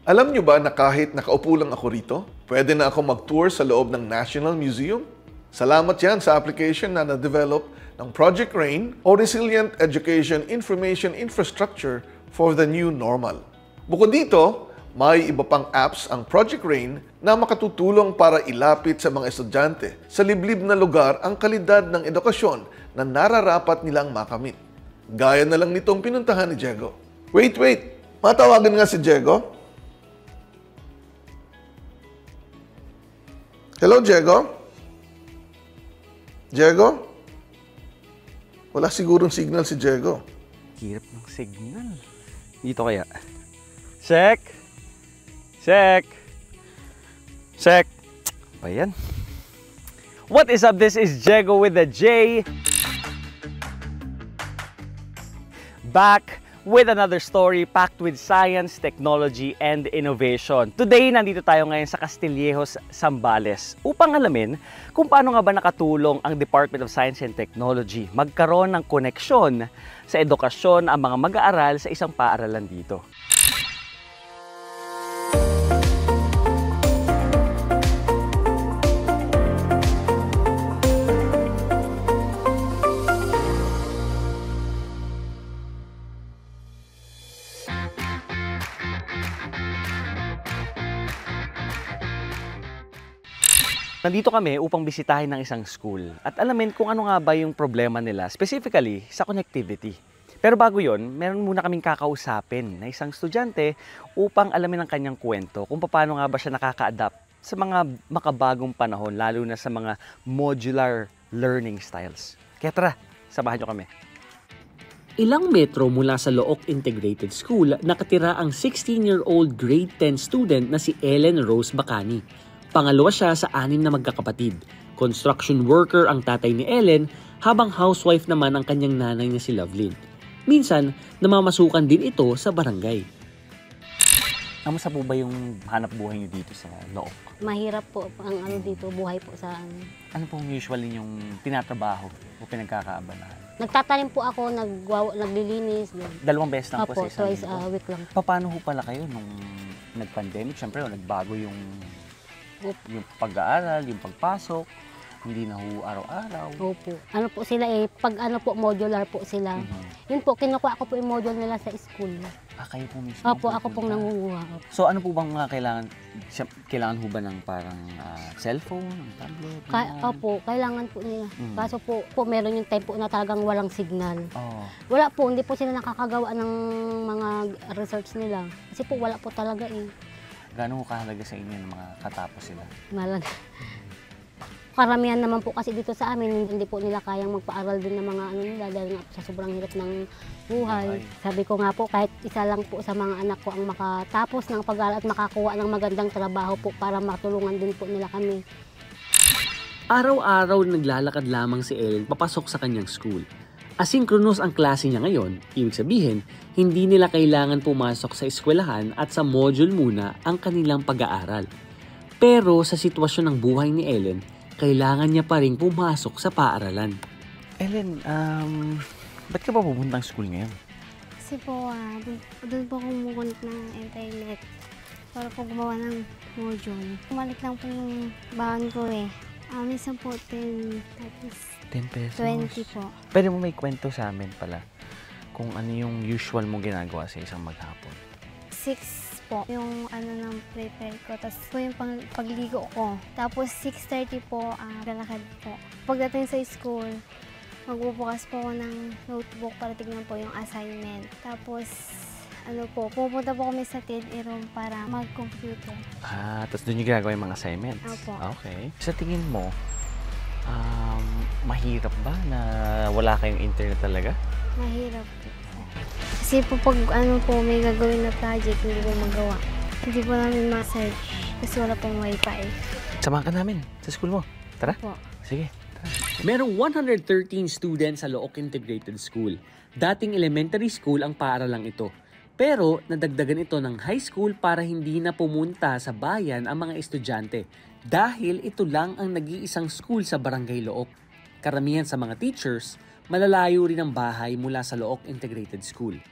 Alam nyo ba na kahit nakaupo lang ako rito, pwede na ako mag-tour sa loob ng National Museum? Salamat yan sa application na na-develop ng Project RAIN o Resilient Education Information Infrastructure for the New Normal. Bukod dito, may iba pang apps ang Project RAIN na makatutulong para ilapit sa mga estudyante sa liblib na lugar ang kalidad ng edukasyon na nararapat nilang makamit. Gaya na lang nitong pinuntahan ni Diego. Wait! Matawagan nga si Diego. Hello, Diego? Diego? Wala sigurong signal si Diego. Hirap ng signal. Dito kaya. Sek! Sek! Sek! Ba yan? What is up? This is Diego with a J. Back with another story packed with science, technology, and innovation. Today, nandito tayo ngayon sa Castillejos, Zambales upang alamin kung paano nga ba nakatulong ang Department of Science and Technology magkaroon ng koneksyon sa edukasyon ang mga mag-aaral sa isang paaralan dito. Nandito kami upang bisitahin ng isang school at alamin kung ano nga ba yung problema nila, specifically sa connectivity. Pero bago yon, meron muna kaming kakausapin na isang estudyante upang alamin ang kanyang kwento kung paano nga ba siya nakaka-adapt sa mga makabagong panahon, lalo na sa mga modular learning styles. Kaya tara, samahan nyo kami. Ilang metro mula sa Looc Integrated School, nakatira ang 16-year-old grade 10 student na si Ellen Rose Bacani. Pangalawa siya sa 6 na magkakapatid. Construction worker ang tatay ni Ellen, habang housewife naman ang kanyang nanay na si Lovelyn. Minsan, namamasukan din ito sa barangay. Kamusta po ba yung hanap buhay niyo dito sa Looc? Mahirap po ang dito, buhay po sa Ano pong usually yung tinatrabaho o pinagkakaabalahan? Nagtatanim po ako, naglilinis. Dalawang beses lang po Opo, sa isang twice linggo. a week lang. Paano ho pala kayo nung nag-pandemic? Siyempre, nagbago yung pag-aaral, yung pagpasok, hindi na ho araw-araw. Opo. Ano po sila pag modular po sila. Yun po, kinukuha ko po yung module nila sa school. Kayo po mismo? Opo, ako pong nangunguha. So ano po bang mga kailangan ho ba ng parang cellphone, tablet? Opo, kailangan po nila. Kaso po, meron yung time po na talagang walang signal. Oh. Wala po, hindi po sila nakakagawa ng mga research nila. Kasi po wala po talaga Gaano kahalaga sa inyo ng mga katapos sila? Malaga. Karamihan naman po kasi dito sa amin, hindi po nila kayang magpaaral din ng mga nila dahil nga sa sobrang hirap ng buhay. Sabi ko nga po, kahit isa lang po sa mga anak ko ang makatapos ng pag-aaral at makakuha ng magandang trabaho po para matulungan din po nila kami. Araw-araw naglalakad lamang si Ellen papasok sa kanyang school. Asynchronous ang klase niya ngayon, ibig sabihin, hindi nila kailangan pumasok sa eskwelahan at sa module muna ang kanilang pag-aaral. Pero sa sitwasyon ng buhay ni Ellen, kailangan niya pa rin pumasok sa paaralan. Ellen, ba't ka ba pupuntang school ngayon? Kasi po, doon po kumukunik ng internet para po gumawa ng module. Kumalik lang po yung baon ko minsan po 10, tapos 10 pesos? 20 po. Pwede mo may kwento sa amin pala kung ano yung usual mong ginagawa sa isang maghapon. 6 po yung ng prepare ko. Tapos po yung pagligo ko. Tapos 6:30 po, galakad po. Pagdating sa school, magbubukas po ako ng notebook para tignan po yung assignment. Tapos pupunta po kami sa TED room para mag-computer. Tapos doon yung ginagawa yung mga assignments? Opo. Okay. Sa tingin mo, mahirap ba na wala kayong internet talaga? Mahirap po. Kasi po pag may gagawin na project, hindi ko magawa. Hindi po namin ma-search kasi wala pong wifi. Samahan ka namin sa school mo. Tara. Po. Sige. Tara. Merong 113 students sa Looc Integrated School. Dating elementary school ang paaralang ito. Pero nadagdagan ito ng high school para hindi na pumunta sa bayan ang mga estudyante dahil ito lang ang nag-iisang school sa Barangay Looc. Karamihan sa mga teachers, malalayo rin ang bahay mula sa Looc Integrated School.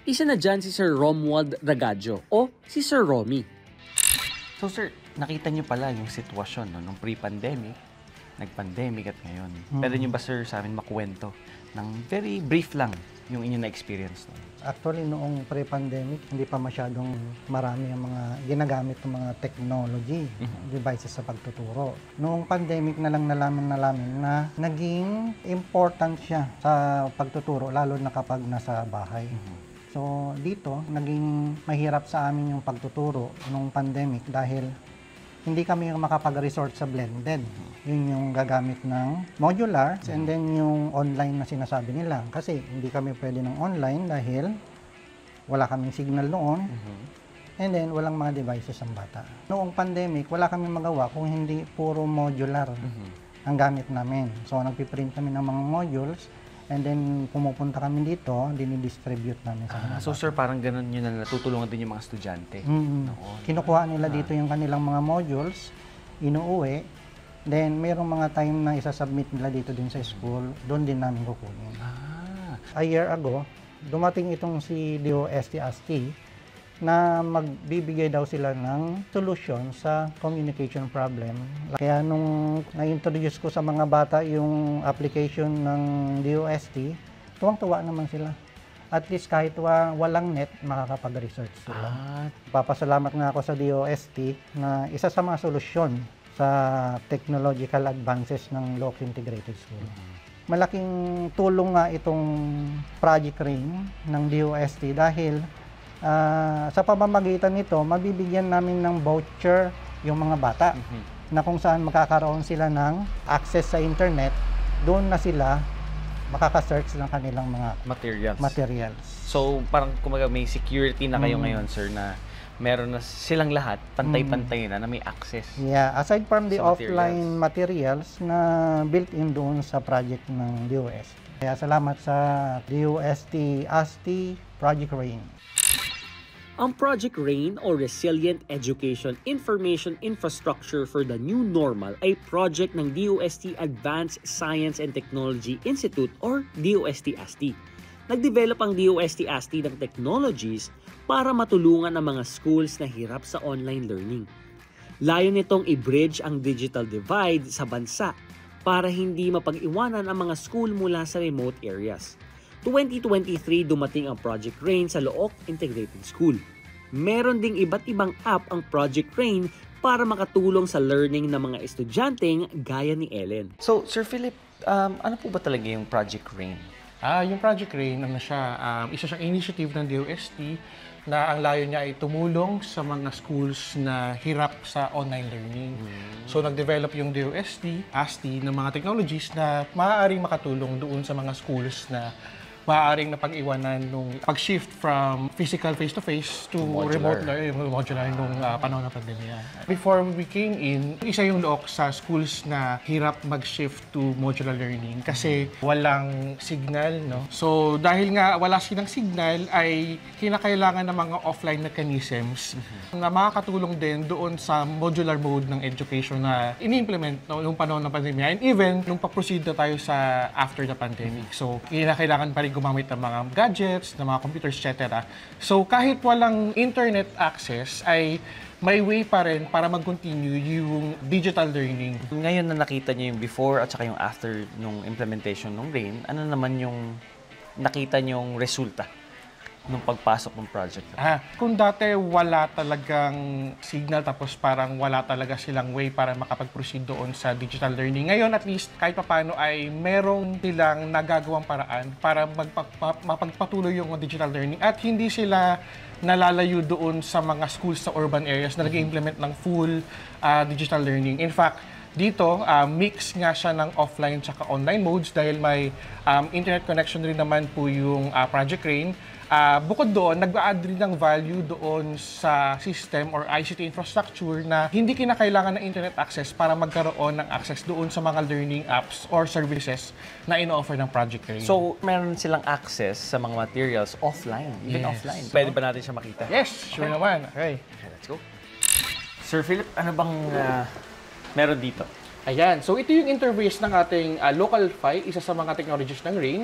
Isa na dyan si Sir Romuald Ragaggio o si Sir Romy. So sir, nakita niyo pala yung sitwasyon no, nung pre-pandemic, nag-pandemic at ngayon. Pwede niyo ba sir sa amin makwento ng very brief lang yung inyong na-experience no? Actually, noong pre-pandemic, hindi pa masyadong marami ang mga ginagamit ng mga technology devices sa pagtuturo. Noong pandemic na lang nalaman na naging important siya sa pagtuturo, lalo na kapag nasa bahay. So, dito, naging mahirap sa amin yung pagtuturo noong pandemic dahil hindi kami makapag-resort sa blended. Yun yung gagamit ng modular and then yung online na sinasabi nila. Kasi hindi kami pwede ng online dahil wala kaming signal noon and then walang mga devices ang bata. Noong pandemic, wala kaming magawa kung hindi puro modular ang gamit namin. So, nagpiprint kami ng mga modules and then pumupunta kami dito, dinidistribute namin sa mga So sir, parang ganun yun na natutulungan din yung mga estudyante. Kinukuha nila dito yung kanilang mga modules, inuuwi, then mayroong mga time na isasubmit nila dito din sa school, doon din namin kukunin. A year ago, dumating itong si DOST-AST na magbibigay daw sila ng solution sa communication problem. Kaya nung na-introduce ko sa mga bata yung application ng DOST, tuwang-tuwa naman sila. At least kahit walang net, makakapag-research sila. Papasalamat nga ako sa DOST na isa sa mga solusyon sa technological advances ng Looc Integrated School. Malaking tulong nga itong Project Rain ng DOST dahil sa pamamagitan nito, mabibigyan namin ng voucher yung mga bata na kung saan makakaroon sila ng access sa internet, doon na sila makaka-search ng kanilang mga materials. So parang kumaga may security na kayo ngayon sir na meron na silang lahat, pantay-pantay na may access. Yeah, aside from the sa offline materials na built-in doon sa project ng DOST. Kaya salamat sa DOST-AST Project Rain. Ang Project RAIN o Resilient Education Information Infrastructure for the New Normal ay project ng DOST Advanced Science and Technology Institute or DOST-AST. Nag-develop ang DOST-AST ng technologies para matulungan ang mga schools na hirap sa online learning. Layo nitong i-bridge ang digital divide sa bansa para hindi mapag-iwanan ang mga school mula sa remote areas. 2023 dumating ang Project RAIN sa Looc Integrated School. Meron ding iba't ibang app ang Project RAIN para makatulong sa learning ng mga estudyanteng gaya ni Ellen. So Sir Philip, ano po ba talaga yung Project RAIN? Yung Project RAIN, isa siyang initiative ng DOST na ang layo niya ay tumulong sa mga schools na hirap sa online learning. So nag-develop yung DOST, AST ng mga technologies na maaaring makatulong doon sa mga schools na maaaring napag-iwanan nung pag-shift from physical face-to-face to remote learning, modular nung panahon ng pandemya. Before we came in, isa yung Looc sa schools na hirap mag-shift to modular learning kasi walang signal, no? So dahil nga wala silang signal ay kinakailangan ng mga offline mechanisms na makakatulong din doon sa modular mode ng education na ini-implement nung panahon ng pandemya and even nung pa-proceed na tayo sa after the pandemic. So kinakailangan pa rin gumamit ng mga gadgets, ng mga computers, etc. So, kahit walang internet access, ay may way pa rin para mag-continue yung digital learning. Ngayon na nakita niyo yung before at saka yung after nung implementation ng RAIN, ano naman yung nakita niyong resulta nung pagpasok ng project? Kung dati wala talagang signal tapos parang wala talaga silang way para makapag-proceed doon sa digital learning. Ngayon at least kahit papaano ay merong silang nagagawang paraan para mapagpatuloy yung digital learning at hindi sila nalalayo doon sa mga schools sa urban areas na nag-implement ng full digital learning. In fact, dito, mix nga siya ng offline tsaka online modes dahil may internet connection rin naman po yung Project RAIN. Bukod doon, nag-a-add rin ng value doon sa system or ICT infrastructure na hindi kinakailangan ng internet access para magkaroon ng access doon sa mga learning apps or services na ino-offer ng Project RAIN. So, meron silang access sa mga materials offline, even offline. Pwede ba natin siya makita? Yes, sure naman. Okay, let's go. Sir Philip, ano bang meron dito? Ayan. So, ito yung interface ng ating local PHY, isa sa mga technologies ng RAIN.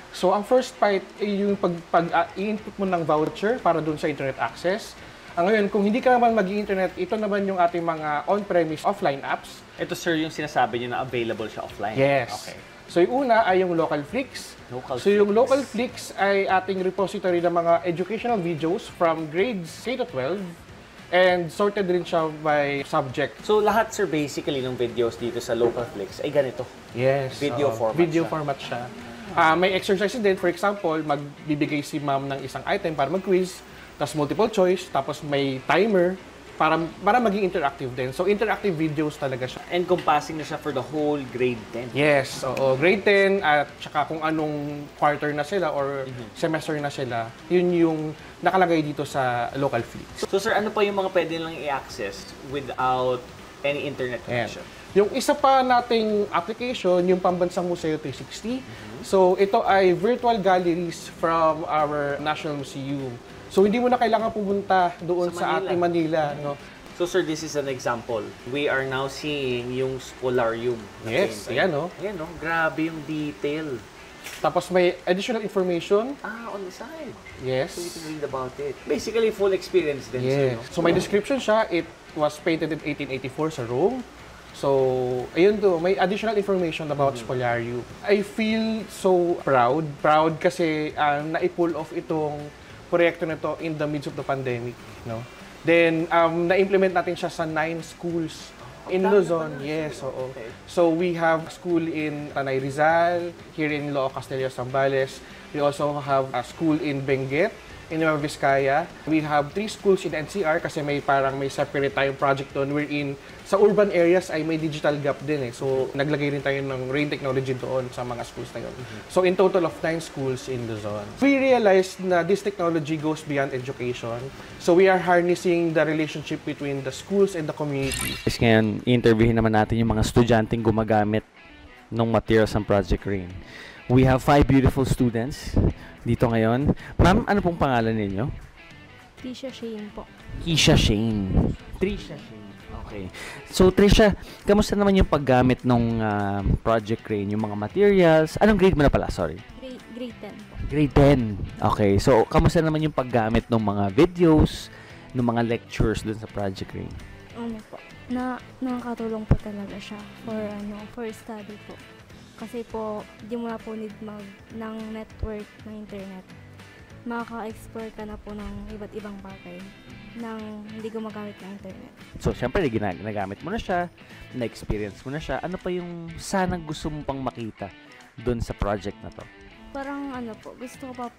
So, ang first part ay yung i-input mo ng voucher para dun sa internet access. Ngayon, kung hindi ka naman mag-i-internet, ito naman yung ating mga on-premise offline apps. Ito sir yung sinasabi niyo na available siya offline. Yes. Okay. So, yung una ay yung Local Flix. Yung Local Flix ay ating repository ng mga educational videos from grades K to 12 and sorted rin siya by subject. So lahat sir basically ng videos dito sa Local Flix ay ganito. Yes. Video format Video siya. format siya. May exercise din. For example, magbibigay si ma'am ng isang item para mag-quiz, tapos multiple choice, tapos may timer para maging interactive din. So, interactive videos talaga siya. Encompassing na siya for the whole grade 10. Yes, oo. Grade 10 at saka kung anong quarter na sila or semester na sila, yun yung nakalagay dito sa Local Flix. So sir, ano pa yung mga pwede lang i-access without any internet connection? Yung isa pa nating application, yung Pambansang Museo 360. So, ito ay virtual galleries from our National Museum. So, hindi mo na kailangan pumunta doon sa ating Manila. No? So sir, this is an example. We are now seeing yung Spolarium. na Yes, painting. ayan o. Ayan o, grabe yung detail. Tapos may additional information. On the side. Yes. So you can read about it. Basically, full experience din sir, Yes. no? So, may description siya. It was painted in 1884 sa Rome. So, ayun do, may additional information about Spolarium. I feel so proud. Proud kasi na-pull off itong proyekto na to in the midst of the pandemic. No? Then, na-implement natin siya sa 9 schools in Luzon. Yes, oo. So, we have school in Tanay Rizal, here in Loo Castillo, Zambales. We also have a school in Benguet, in Nueva Vizcaya. We have 3 schools in NCR kasi may separate tayong project doon wherein sa urban areas ay may digital gap din eh. So, naglagay rin tayo ng rain technology doon sa mga schools na yun. So, in total of 9 schools in Luzon. We realized na this technology goes beyond education. So, we are harnessing the relationship between the schools and the community. Ngayon, i-interviewin naman natin yung mga estudyanteng gumagamit ng materials ng Project Rain. We have 5 beautiful students dito ngayon. Ma'am, ano pong pangalan ninyo? Trisha Shane po. Keisha Shane. Trisha Shane. Okay. So, Trisha, kamusta naman yung paggamit ng Project Rain, yung mga materials? Anong grade mo na pala? Sorry. Grade 10 po. Grade 10. Okay. So, kamusta naman yung paggamit ng mga videos, ng mga lectures dun sa Project Rain? Ano po, nakakatulong po talaga siya for study po. Kasi po, di mo na po need ng network ng internet. Makaka-explore ka na po ng iba't ibang bagay nang hindi gumagamit ng internet. So, syempre, ginagamit mo na siya, na-experience mo na siya. Ano pa yung sanang gusto mo pang makita dun sa project na to? Parang ano po, gusto ko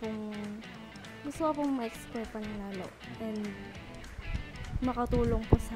pong ma-explore pa ng lalo. And makatulong po sa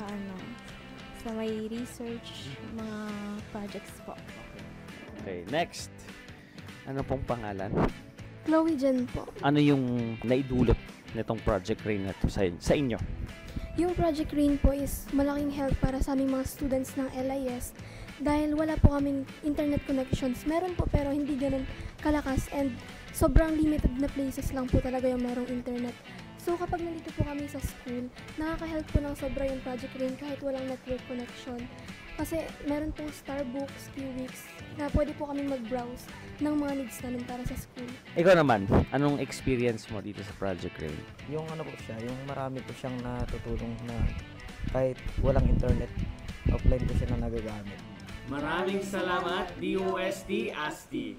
may research, mga projects po. Okay, next. Ano pong pangalan? Chloe Jen po. Ano yung naidulot nitong Project Rain na to sa inyo? Yung Project Rain po is malaking help para sa aming mga students ng LIS dahil wala po kaming internet connections. Meron po pero hindi ganun kalakas and sobrang limited na places lang po talaga yung merong internet. So kapag nandito po kami sa school, nakaka-help po ng sobra yung Project Rain kahit walang network connection. Kasi meron pong Starbucks, QWix, na pwede po kami mag-browse ng mga needs namin para sa school. Ikaw naman, anong experience mo dito sa Project Rain? Yung ano po siya, yung marami po siyang natutulong na kahit walang internet, offline po siya na nagagamit. Maraming salamat, DOST ASTI.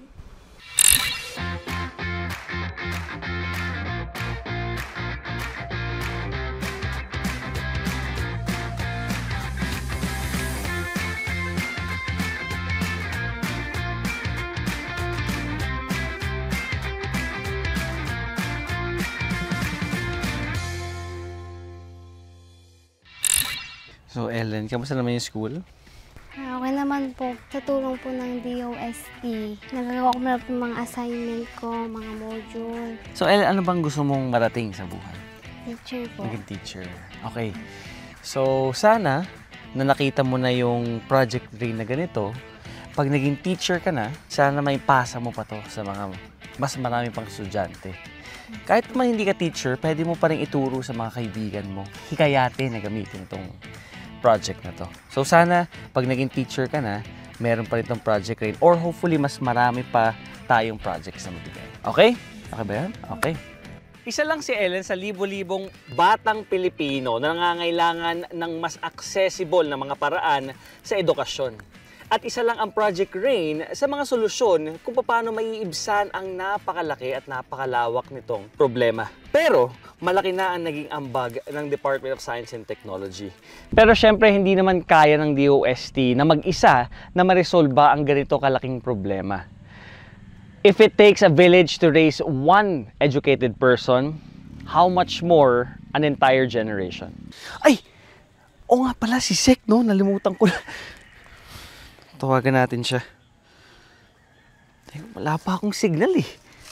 So, Ellen, kamusta naman yung school? Okay naman po. Sa tulong po ng DOST, nagagawa ko na po mga assignment ko, mga module. So, Ellen, ano bang gusto mong marating sa buhay? Teacher po. Naging teacher. Okay. So, sana na nakita mo na yung Project Rain na ganito, pag naging teacher ka na, sana may pasa mo pa to sa mga mas marami pang estudyante. Kahit man hindi ka teacher, pwede mo pa rin ituro sa mga kaibigan mo. Hikayatin na gamitin itong project na to. So sana, pag naging teacher ka na, meron pa rin itong Project Rain or hopefully mas marami pa tayong projects na mabigay. Okay? Okay ba yan? Okay. Isa lang si Ellen sa libo-libong batang Pilipino na nangangailangan ng mas accessible na mga paraan sa edukasyon. At isa lang ang Project Rain sa mga solusyon kung paano maiibsan ang napakalaki at napakalawak nitong problema. Pero malaki na ang naging ambag ng Department of Science and Technology. Pero syempre hindi naman kaya ng DOST na mag-isa na maresolba ang ganito kalaking problema. If it takes a village to raise one educated person, how much more an entire generation? Ay! O nga pala, si Sek, no? Nalimutan ko na. Tawagan natin siya. Ay, wala pa akong signal eh.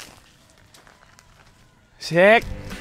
Sek!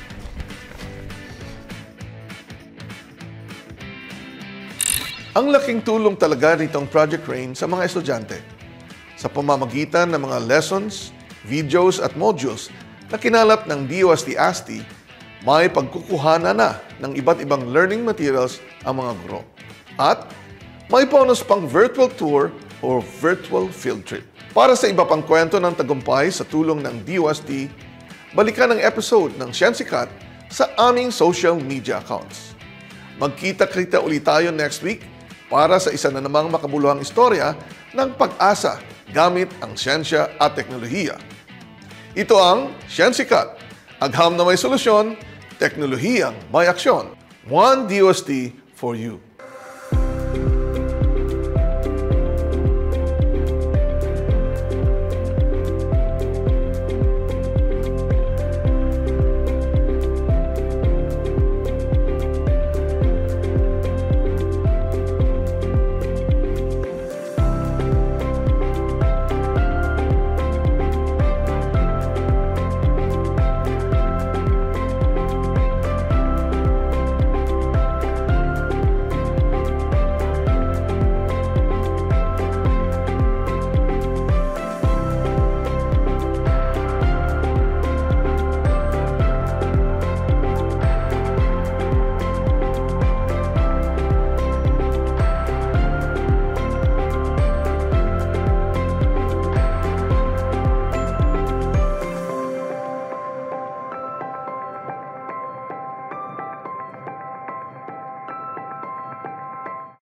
Ang laking tulong talaga nitong Project Rain sa mga estudyante sa pamamagitan ng mga lessons, videos at modules na kinalap ng DOST-ASTI, may pagkukuhana na ng iba't ibang learning materials ang mga guro. At may bonus pang virtual tour o virtual field trip. Para sa iba pang kwento ng tagumpay sa tulong ng DOST, balikan ang episode ng Sciensicat sa aming social media accounts. Magkita-kita ulit tayo next week para sa isa na namang makabuluhang istorya ng pag-asa gamit ang siyensya at teknolohiya. Ito ang Sciensicat, agham na may solusyon, teknolohiyang may aksyon. One DOST for you.